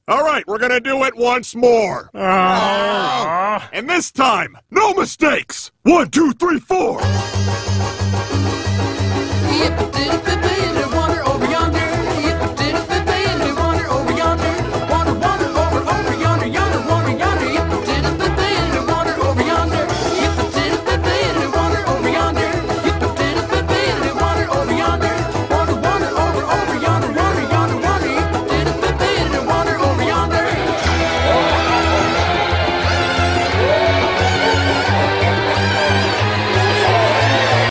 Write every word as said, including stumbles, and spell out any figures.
All right, we're gonna do it once more. Oh. And this time, no mistakes. One, two, three, four.